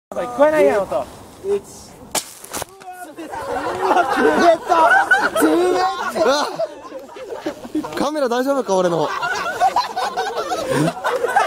聞こえないやん音。 カメラ大丈夫か俺の。